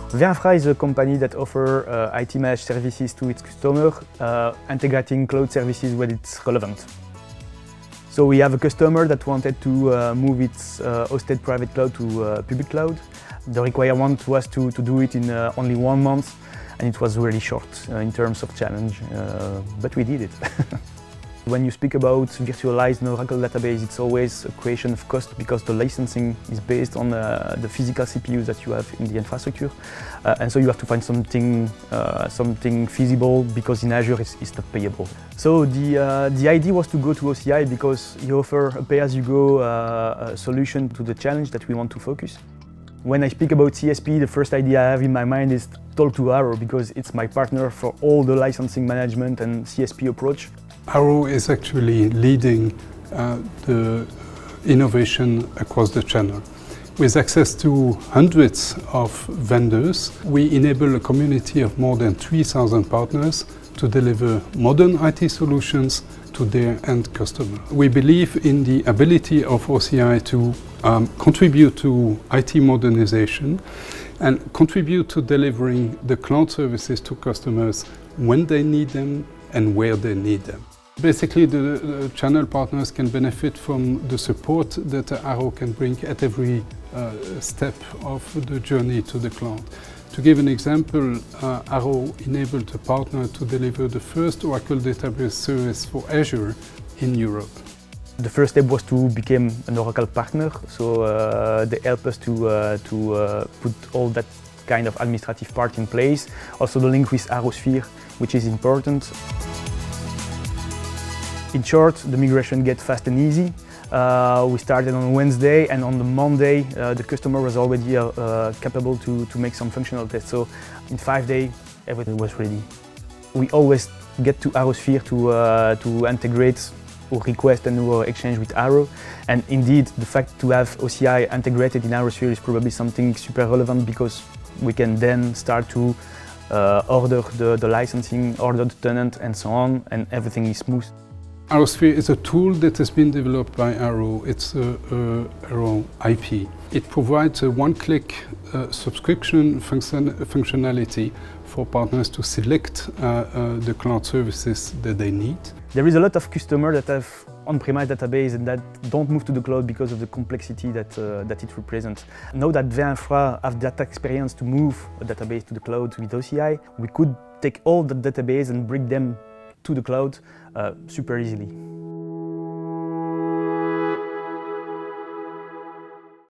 V-Infra is a company that offers IT managed services to its customers, integrating cloud services when it's relevant. So we have a customer that wanted to move its hosted private cloud to public cloud. The requirement was to do it in only 1 month, and it was really short in terms of challenge, but we did it. When you speak about virtualized Oracle database, it's always a question of cost because the licensing is based on the physical CPUs that you have in the infrastructure. And so you have to find something feasible because in Azure it's not payable. So the idea was to go to OCI because you offer a pay-as-you-go solution to the challenge that we want to focus. When I speak about CSP, the first idea I have in my mind is talk to Arrow because it's my partner for all the licensing management and CSP approach. Arrow is actually leading the innovation across the channel. With access to hundreds of vendors, we enable a community of more than 3,000 partners to deliver modern IT solutions to their end customer. We believe in the ability of OCI to contribute to IT modernization and contribute to delivering the cloud services to customers when they need them and where they need them. Basically, the channel partners can benefit from the support that Arrow can bring at every step of the journey to the cloud. To give an example, Arrow enabled a partner to deliver the first Oracle database service for Azure in Europe. The first step was to become an Oracle partner, so they help us to put all that kind of administrative part in place. Also the link with ArrowSphere, which is important. In short, the migration gets fast and easy. We started on Wednesday, and on the Monday the customer was already capable to make some functional tests. So in 5 days everything was ready. We always get to ArrowSphere to integrate our request and our exchange with Arrow. And indeed, the fact to have OCI integrated in ArrowSphere is probably something super relevant because we can then start to order the licensing, order the tenant and so on, and everything is smooth. ArrowSphere is a tool that has been developed by Arrow. It's Arrow IP. It provides a one-click subscription functionality for partners to select the cloud services that they need. There is a lot of customers that have on-premise database and that don't move to the cloud because of the complexity that it represents. Now that V-Infra have that experience to move a database to the cloud with OCI, we could take all the database and bring them to the cloud super easily.